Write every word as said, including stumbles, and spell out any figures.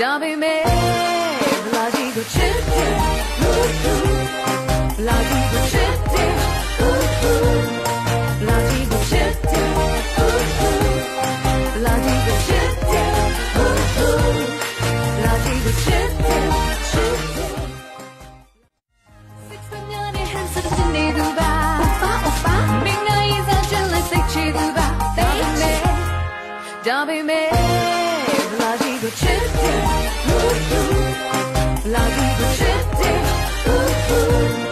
ဒါပေမဲ့လာကြီးကိုချစ်တယ်လာကြီးကိုချစ်တယ်လာကြီးကိုချစ်တယ်လာကြီးကိုချစ်တယ်လာကြီးကိုချစ်တယ်ချစ်တယ် Six million hands of the needle bar Opa Minga is a jealous chidu ba Baby Da baby La ji go chit La ji go chit